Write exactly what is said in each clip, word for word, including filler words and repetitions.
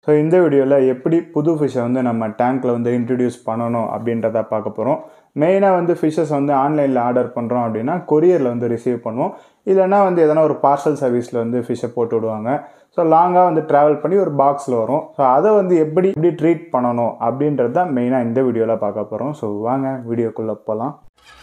So இந்த வீடியோவில் எப்படி புது ஃபிஷ்ஷை வந்து நம்ம டேங்க்கில் வந்து இன்ட்ரடியூஸ் பண்ணணும் அப்படின்றத பார்க்க போகிறோம். மெயினாக வந்து ஃபிஷ்ஷஸ் வந்து ஆன்லைனில் ஆர்டர் பண்ணுறோம் அப்படின்னா கொரியரில் வந்து ரிசீவ் பண்ணுவோம். இல்லைனா வந்து எதனா ஒரு பார்சல் சர்வீஸில் வந்து ஃபிஷ்ஷை போட்டு விடுவாங்க. ஸோ லாங்காக வந்து ட்ராவல் பண்ணி ஒரு பாக்ஸில் வரும். ஸோ அதை வந்து எப்படி எப்படி ட்ரீட் பண்ணணும் அப்படின்றது தான் மெயினாக இந்த வீடியோவில் பார்க்க போகிறோம். ஸோ வாங்க வீடியோக்குள்ளே போகலாம்.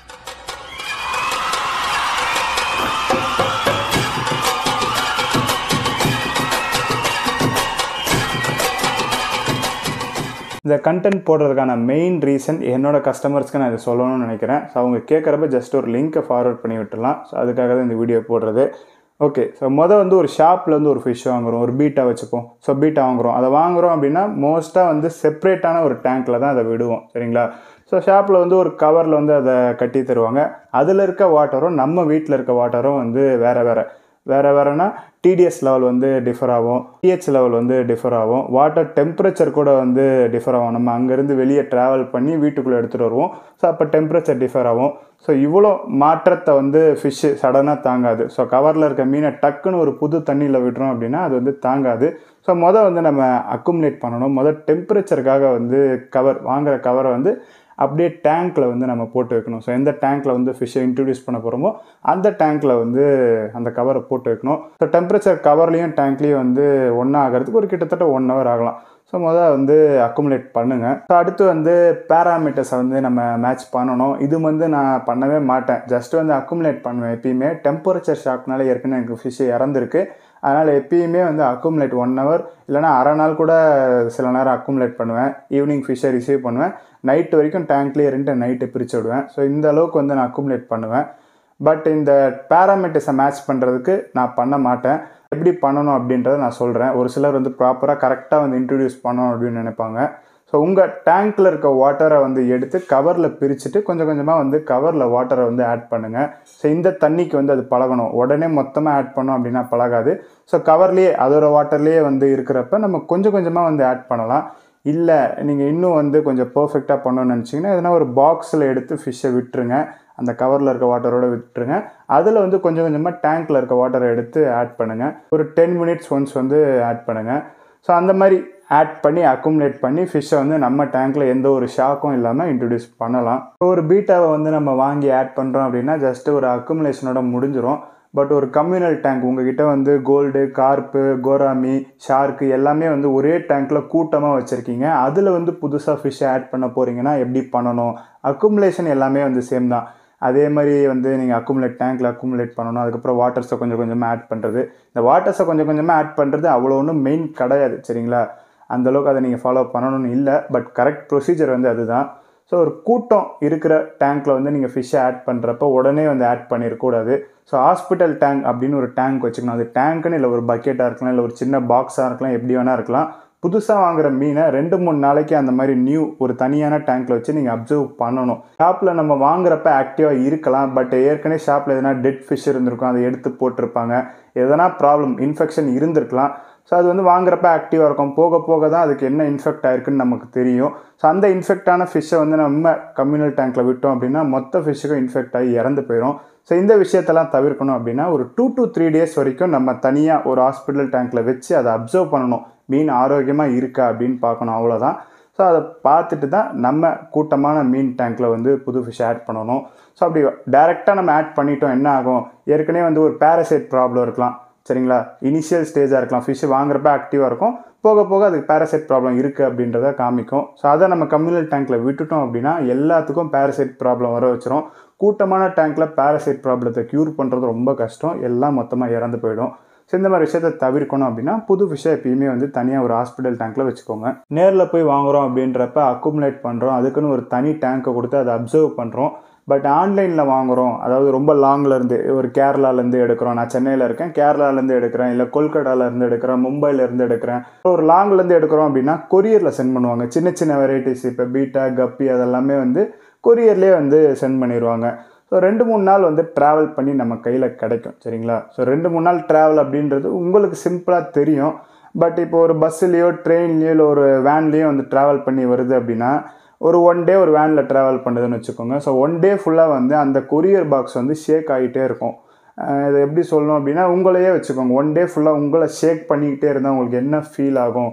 இந்த கண்டென்ட் போடுறதுக்கான மெயின் ரீசன் என்னோடய கஸ்டமர்ஸ்க்கு நான் இதை சொல்லணும்னு நினைக்கிறேன். ஸோ அவங்க கேட்குறப்ப ஜஸ்ட் ஒரு லிங்க்கை ஃபார்வர்ட் பண்ணி விட்டுடலாம். ஸோ அதுக்காக தான் இந்த வீடியோ போடுறது. ஓகே, ஸோ மொதல் வந்து ஒரு ஷாப்பில் வந்து ஒரு ஃபிஷ் வாங்குகிறோம், ஒரு பீட்டா வச்சுப்போம். ஸோ பீட்டா வாங்குகிறோம், அதை வாங்குகிறோம் அப்படின்னா மோஸ்ட்டாக வந்து செப்பரேட்டான ஒரு டேங்க்கில் தான் அதை விடுவோம், சரிங்களா? ஸோ ஷாப்பில் வந்து ஒரு கவரில் வந்து அதை கட்டி தருவாங்க. அதில் இருக்க வாட்டரும் நம்ம வீட்டில் இருக்க வாட்டரும் வந்து வேறு வேறு வேறு வேறுனா டிடிஎஸ் லெவல் வந்து டிஃபர் ஆகும், பிஹெச் லெவல் வந்து டிஃபர் ஆகும், வாட்டர் டெம்பரேச்சர் கூட வந்து டிஃபர் ஆகும். நம்ம அங்கேருந்து வெளியே ட்ராவல் பண்ணி வீட்டுக்குள்ளே எடுத்துகிட்டு வருவோம். ஸோ அப்போ டெம்பரேச்சர் டிஃபர் ஆகும். ஸோ இவ்வளோ மாற்றத்தை வந்து ஃபிஷ்ஷு சடனாக தாங்காது. ஸோ கவரில் இருக்க மீனை டக்குன்னு ஒரு புது தண்ணியில் விடுறோம் அப்படின்னா அது வந்து தாங்காது. ஸோ மொதல் வந்து நம்ம அக்குமுலேட் பண்ணணும். மொதல் டெம்பரேச்சருக்காக வந்து கவர் வாங்குகிற கவரை வந்து அப்படியே டேங்க்கில் வந்து நம்ம போட்டு வைக்கணும். ஸோ எந்த டேங்க்கில் வந்து ஃபிஷ்ஷை இன்ட்ரடியூஸ் பண்ண போகிறோமோ அந்த டேங்க்கில் வந்து அந்த கவரை போட்டு வைக்கணும். ஸோ டெம்பரேச்சர் கவர்லேயும் டேங்க்லேயும் வந்து ஒன்றா ஆகிறதுக்கு ஒரு கிட்டத்தட்ட ஒன் ஹவர் ஆகலாம். ஸோ முதல்ல வந்து அக்குமுலேட் பண்ணுங்கள். ஸோ அடுத்து வந்து பேராமீட்டர்ஸை வந்து நம்ம மேட்ச் பண்ணணும். இது வந்து நான் பண்ணவே மாட்டேன், ஜஸ்ட் வந்து அக்குமுலேட் பண்ணுவேன். எப்பயுமே டெம்பரேச்சர் ஷாக்னால ஏற்கனவே எனக்கு ஃபிஷ்ஷு இறந்துருக்கு. அதனால் எப்பயுமே வந்து அக்குமுலேட் ஒன் ஹவர் இல்லைனா அரை நாள் கூட சில நேரம் அக்குமுலேட் பண்ணுவேன். ஈவினிங் ஃபிஷ்ஷை ரிசீவ் பண்ணுவேன், நைட்டு வரைக்கும் டேங்க்லேயே ரெண்டு நைட்டு பிரித்து விடுவேன். ஸோ இந்த அளவுக்கு வந்து நான் அக்குமுலேட் பண்ணுவேன். பட் இந்த பேராமீட்டர்ஸை மேட்ச் பண்ணுறதுக்கு நான் பண்ண மாட்டேன். எப்படி பண்ணணும் அப்படின்றத நான் சொல்கிறேன். ஒரு சிலர் வந்து ப்ராப்பராக கரெக்டாக வந்து இன்ட்ரடியூஸ் பண்ணணும் அப்படின்னு நினைப்பாங்க. ஸோ உங்கள் டேங்க்கில் இருக்க வாட்டரை வந்து எடுத்து கவரில் பிரிச்சுட்டு கொஞ்சம் கொஞ்சமாக வந்து கவரில் வாட்டரை வந்து ஆட் பண்ணுங்கள். ஸோ இந்த தண்ணிக்கு வந்து அது பழகணும். உடனே மொத்தமாக ஆட் பண்ணோம் அப்படின்னா பழகாது. ஸோ கவர்லேயே அதோட வாட்டர்லேயே வந்து இருக்கிறப்ப நம்ம கொஞ்சம் கொஞ்சமாக வந்து ஆட் பண்ணலாம். இல்லை நீங்கள் இன்னும் வந்து கொஞ்சம் பர்ஃபெக்டாக பண்ணணும்னு நினச்சிங்கன்னா எதனா ஒரு பாக்ஸில் எடுத்து ஃபிஷ்ஷை விட்டுருங்க, அந்த கவரில் இருக்க வாட்டரோட விட்டுருங்க. அதில் வந்து கொஞ்சம் கொஞ்சமாக டேங்க்கில் இருக்க வாட்டரை எடுத்து ஆட் பண்ணுங்கள். ஒரு டென் மினிட்ஸ் ஒன்ஸ் வந்து ஆட் பண்ணுங்கள். ஸோ அந்த மாதிரி ஆட் பண்ணி அக்குமுலேட் பண்ணி ஃபிஷ்ஷை வந்து நம்ம டேங்க்கில் எந்த ஒரு ஷாக்கும் இல்லாமல் இன்ட்ரடியூஸ் பண்ணலாம். ஒரு பீட்டாவை வந்து நம்ம வாங்கி ஆட் பண்ணுறோம் அப்படின்னா ஜஸ்ட்டு ஒரு அக்குமுலேஷனோட முடிஞ்சிடும். பட் ஒரு கம்யூனல் டேங்க் உங்ககிட்ட வந்து கோல்டு, கார்ப்பு, கோராமி, ஷார்க்கு எல்லாமே வந்து ஒரே டேங்க்கில் கூட்டமாக வச்சுருக்கீங்க. அதில் வந்து புதுசாக ஃபிஷ்ஷை ஆட் பண்ண போகிறீங்கன்னா எப்படி பண்ணணும்? அக்குமுலேஷன் எல்லாமே வந்து சேம் தான். அதே மாதிரி வந்து நீங்கள் அக்குமுலேட் டேங்க்கில் அக்குமுலேட் பண்ணணும். அதுக்கப்புறம் வாட்டர்ஸை கொஞ்சம் கொஞ்சமாக ஆட் பண்ணுறது. இந்த வாட்டர்ஸை கொஞ்சம் கொஞ்சமாக ஆட் பண்ணுறது அவ்வளோ ஒன்றும் மெயின் கிடையாது, சரிங்களா? அந்தளவுக்கு அதை நீங்கள் ஃபாலோ பண்ணணும்னு இல்லை. பட் கரெக்ட் ப்ரொசீஜர் வந்து அதுதான். ஸோ ஒரு கூட்டம் இருக்கிற டேங்க்கில் வந்து நீங்கள் ஃபிஷ்ஷை ஆட் பண்ணுறப்ப உடனே வந்து ஆட் பண்ணிடக்கூடாது. ஸோ ஹாஸ்பிட்டல் டேங்க் அப்படின்னு ஒரு டேங்க் வச்சுக்கணும். அது டேங்க்குன்னு இல்லை, ஒரு பக்கெட்டாக இருக்கலாம், இல்லை ஒரு சின்ன பாக்ஸாக இருக்கலாம், எப்படி வேணால் இருக்கலாம். புதுசாக வாங்குகிற மீனை ரெண்டு மூணு நாளைக்கு அந்த மாதிரி நியூ ஒரு தனியான டேங்க்கில் வச்சு நீங்கள் அப்சர்வ் பண்ணணும். ஷாப்பில் நம்ம வாங்குறப்ப ஆக்டிவாக இருக்கலாம். பட் ஏற்கனவே ஷாப்பில் எதனா டெட் ஃபிஷ் இருந்திருக்கும், அதை எடுத்து போட்டிருப்பாங்க, எதனா ப்ராப்ளம் இன்ஃபெக்ஷன் இருந்திருக்கலாம். ஸோ அது வந்து வாங்குறப்ப ஆக்டிவாக இருக்கும். போக போக தான் அதுக்கு என்ன இன்ஃபெக்ட் ஆயிருக்குன்னு நமக்கு தெரியும். ஸோ அந்த இன்ஃபெக்டான ஃபிஷ்ஷை வந்து நம்ம கம்யூனல் டேங்க்கில் விட்டோம் அப்படின்னா மொத்த ஃபிஷ்ஷுக்கும் இன்ஃபெக்ட் ஆகி இறந்து போயிடும். ஸோ இந்த விஷயத்தெல்லாம் தவிர்க்கணும் அப்படின்னா ஒரு டூ டு த்ரீ டேஸ் வரைக்கும் நம்ம தனியாக ஒரு ஹாஸ்பிட்டல் டேங்க்கில் வச்சு அதை அப்சர்வ் பண்ணணும். மீன் ஆரோக்கியமாக இருக்கா அப்படின்னு பார்க்கணும், அவ்வளோதான். ஸோ அதை பார்த்துட்டு தான் நம்ம கூட்டமான மீன் டேங்க்கில் வந்து புது ஃபிஷ் ஆட் பண்ணணும். ஸோ அப்படி டைரெக்டாக நம்ம ஆட் பண்ணிட்டோம் என்ன ஆகும்? ஏற்கனவே வந்து ஒரு பேரசைட் ப்ராப்ளம் இருக்கலாம், சரிங்களா? இனிஷியல் ஸ்டேஜாக இருக்கலாம், ஃபிஷ்ஷு வாங்குறப்ப ஆக்டிவாக இருக்கும், போக போக அதுக்கு பேரசைட் ப்ராப்ளம் இருக்குது அப்படின்றத காமிக்கும். ஸோ அதை நம்ம கம்யூனல் டேங்க்கில் விட்டுட்டோம் அப்படின்னா எல்லாத்துக்கும் பேரசைட் ப்ராப்ளம் வர வச்சிரும். கூட்டமான டேங்க்கில் பேரசைட் ப்ராப்ளத்தை க்யூர் பண்ணுறது ரொம்ப கஷ்டம், எல்லாம் மொத்தமாக இறந்து போயிடும். ஸோ இந்த மாதிரி விஷயத்தை தவிர்க்கணும் அப்படின்னா புது ஃபிஷ்ஷை எப்பயுமே வந்து தனியாக ஒரு ஹாஸ்பிட்டல் டேங்க்கில் வச்சுக்கோங்க. நேரில் போய் வாங்குகிறோம் அப்படின்றப்ப அக்குமுலேட் பண்ணுறோம், அதுக்குன்னு ஒரு தனி டேங்க்கை கொடுத்து அதை அப்சர்வ் பண்ணுறோம். பட் ஆன்லைனில் வாங்குகிறோம், அதாவது ரொம்ப லாங்லேருந்து ஒரு கேரளாலேருந்து எடுக்கிறோம். நான் சென்னையில் இருக்கேன், கேரளாலேருந்து எடுக்கிறேன், இல்லை கொல்கட்டாலேருந்து எடுக்கிறேன், மும்பைலேருந்து எடுக்கிறேன். ஒரு லாங்லேருந்து எடுக்கிறோம் அப்படின்னா கொரியரில் சென்ட் பண்ணுவாங்க. சின்ன சின்ன வெரைட்டிஸ் இப்போ பீட்டா, கப்பி அதெல்லாமே வந்து கொரியர்லேயே வந்து சென்ட் பண்ணிடுவாங்க. ஸோ ரெண்டு மூணு நாள் வந்து ட்ராவல் பண்ணி நம்ம கையில் கிடைக்கும், சரிங்களா? ஸோ ரெண்டு மூணு நாள் ட்ராவல் அப்படின்றது உங்களுக்கு சிம்பிளாக தெரியும். பட் இப்போ ஒரு பஸ்ஸுலேயோ ட்ரெயின்லேயோ இல்லை ஒரு வேன்லேயோ வந்து ட்ராவல் பண்ணி வருது அப்படின்னா ஒரு ஒன் டே ஒரு வேனில் ட்ராவல் பண்ணுதுன்னு வச்சுக்கோங்க. ஸோ ஒன் டே ஃபுல்லாக வந்து அந்த கொரியர் பாக்ஸ் வந்து ஷேக் ஆகிட்டே இருக்கும். இதை எப்படி சொல்லணும் அப்படின்னா உங்களையே வச்சுக்கோங்க, ஒன் டே ஃபுல்லாக உங்களை ஷேக் பண்ணிக்கிட்டே இருந்தால் உங்களுக்கு என்ன ஃபீல் ஆகும்?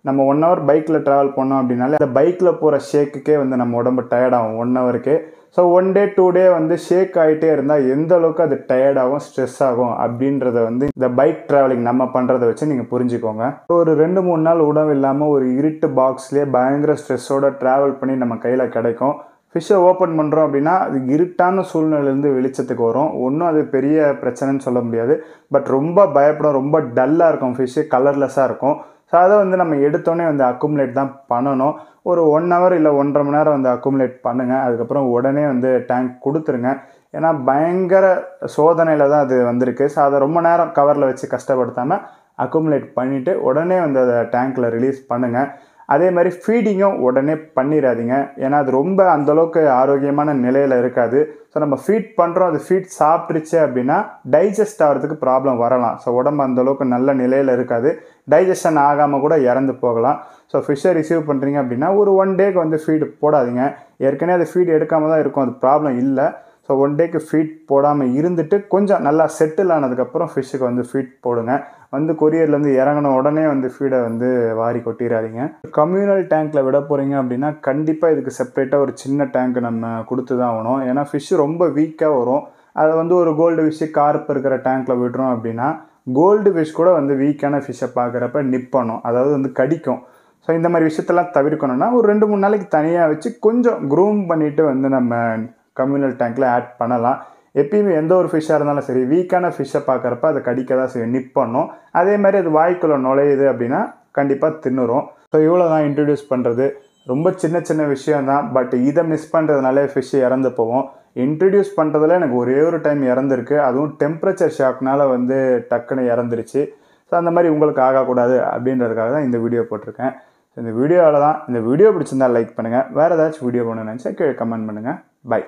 நம்ம ஒன் ஹவர் பைக்கில் ட்ராவல் பண்ணோம் அப்படின்னாலே அந்த பைக்கில் போகிற ஷேக்குக்கே வந்து நம்ம உடம்பு டயர்டாகும் ஒன் ஹவருக்கு. So one day two day வந்து ஷேக் ஆகிட்டே இருந்தால் எந்த அளவுக்கு அது டயர்டாகும் ஸ்ட்ரெஸ் ஆகும் அப்படின்றத வந்து இந்த பைக் ட்ராவலிங் நம்ம பண்ணுறதை வச்சு நீங்கள் புரிஞ்சுக்கோங்க. ஒரு ரெண்டு மூணு நாள் உணவு இல்லாமல் ஒரு இருட்டு பாக்ஸ்லேயே பயங்கர ஸ்ட்ரெஸ்ஸோட ட்ராவல் பண்ணி நம்ம கையில் கிடைக்கும். ஃபிஷ்ஷை ஓப்பன் பண்ணுறோம் அப்படின்னா அது இருட்டான சூழ்நிலையிலேருந்து வெளிச்சத்துக்கு வரும். ஒன்றும் அது பெரிய பிரச்சனைன்னு சொல்ல முடியாது. பட் ரொம்ப பயப்படும், ரொம்ப டல்லாக இருக்கும், ஃபிஷ்ஷு கலர்லெஸ்ஸாக இருக்கும். ஸோ அதை வந்து நம்ம எடுத்தோடனே வந்து அக்குமுலேட் தான் பண்ணணும். ஒரு ஒன் ஹவர் இல்லை ஒன்றரை மணி நேரம் வந்து அக்குமுலேட் பண்ணுங்கள். அதுக்கப்புறம் உடனே வந்து டேங்க் கொடுத்துருங்க. ஏன்னா பயங்கர சோதனையில் தான் அது வந்திருக்கு. ஸோ அதை ரொம்ப நேரம் கவரில் வச்சு கஷ்டப்படுத்தாமல் அக்குமுலேட் பண்ணிவிட்டு உடனே வந்து அதை டேங்க்கில் ரிலீஸ் பண்ணுங்கள். அதே மாதிரி ஃபீடிங்கும் உடனே பண்ணிடாதீங்க. ஏன்னா அது ரொம்ப அந்தளவுக்கு ஆரோக்கியமான நிலையில் இருக்காது. ஸோ நம்ம ஃபீட் பண்ணுறோம், அது ஃபீட் சாப்பிட்ருச்சு அப்படின்னா டைஜஸ்ட் ஆகிறதுக்கு ப்ராப்ளம் வரலாம். ஸோ உடம்பு அந்தளவுக்கு நல்ல நிலையில் இருக்காது, டைஜஷன் ஆகாமல் கூட இறந்து போகலாம். ஸோ ஃபிஷ்ஷை ரிசீவ் பண்ணுறீங்க அப்படின்னா ஒரு ஒன் டேக்கு வந்து ஃபீடு போடாதீங்க. ஏற்கனவே அது ஃபீட் எடுக்காமல் தான் இருக்கும், அது ப்ராப்ளம் இல்லை. ஸோ ஒன் டேக்கு ஃபீட் போடாமல் இருந்துட்டு கொஞ்சம் நல்லா செட்டில் ஆனதுக்கப்புறம் ஃபிஷ்ஷுக்கு வந்து ஃபீட் போடுங்க. வந்து கொரியர்லேருந்து இறங்கின உடனே வந்து ஃபீடை வந்து வாரி கொட்டிடாதீங்க. கம்யூனல் டேங்க்கில் விட போகிறீங்க அப்படின்னா கண்டிப்பாக இதுக்கு செப்பரேட்டாக ஒரு சின்ன டேங்க் நம்ம கொடுத்து தான் ஆகணும். ஏன்னா ஃபிஷ்ஷு ரொம்ப வீக்காக வரும். அதை வந்து ஒரு கோல்டு ஃபிஷ்ஷு கார்ப் இருக்கிற டேங்க்கில் விடுறோம் அப்படின்னா கோல்டு ஃபிஷ் கூட வந்து வீக்கான ஃபிஷ்ஷை பார்க்குறப்ப நிப்பணும், அதாவது வந்து கடிக்கும். ஸோ இந்த மாதிரி விஷயத்தெல்லாம் தவிர்க்கணும்னா ஒரு ரெண்டு மூணு நாளைக்கு தனியாக வச்சு கொஞ்சம் க்ரூம் பண்ணிவிட்டு வந்து நம்ம கம்யூனல் டேங்க்கில் ஆட் பண்ணலாம். எப்பயுமே எந்த ஒரு ஃபிஷ்ஷாக இருந்தாலும் சரி வீக்கான ஃபிஷ்ஷை பார்க்குறப்ப அதை கடிக்க தான் செய்யும், நிப்பணும். அதே மாதிரி அது வாய்க்குள்ளே நுழையுது அப்படின்னா கண்டிப்பாக தின்னுரும். ஸோ இவ்வளோ தான் இன்ட்ரடியூஸ் பண்ணுறது. ரொம்ப சின்ன சின்ன விஷயந்தான், பட் இதை மிஸ் பண்ணுறதுனாலே ஃபிஷ்ஷு இறந்து போவோம். இன்ட்ரடியூஸ் பண்ணுறதுல எனக்கு ஒரே ஒரு டைம் இறந்துருக்கு, அதுவும் டெம்பரேச்சர் ஷாக்னால் வந்து டக்குன்னு இறந்துருச்சு. ஸோ அந்த மாதிரி உங்களுக்கு ஆகக்கூடாது அப்படின்றதுக்காக தான் இந்த வீடியோ போட்டிருக்கேன். இந்த வீடியோவில் தான் இந்த வீடியோ பிடிச்சிருந்தா லைக் பண்ணுங்கள். வேறு ஏதாச்சும் வீடியோ பண்ணணும்னு நினச்சா கீழே கமெண்ட் பண்ணுங்கள். பை.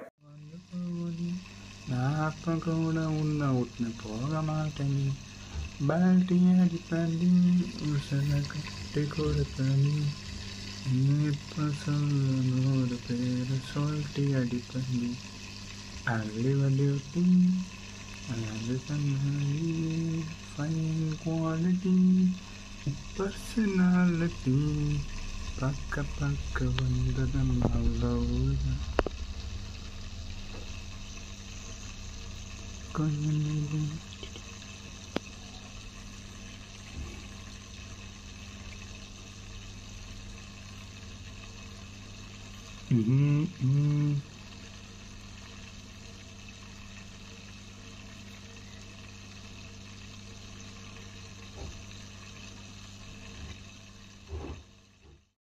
நான் அப்போ கூட உன்னை விட்டு போக மாட்டேன், பால்ட்டி அடிப்பண்டி உசலை கட்டி கொடுப்பணி, இப்போ சொல்லனோட பேரை சொல்லிட்டு அடிப்பண்டி, அள்ளி வடி ஊட்டி அது கண்ணாடி ஃபைன் குவாலிட்டி பர்சனாலிட்டி பக்க பக்க வந்தது அவ்வளவுதான். கொஞ்சம் ம் ம்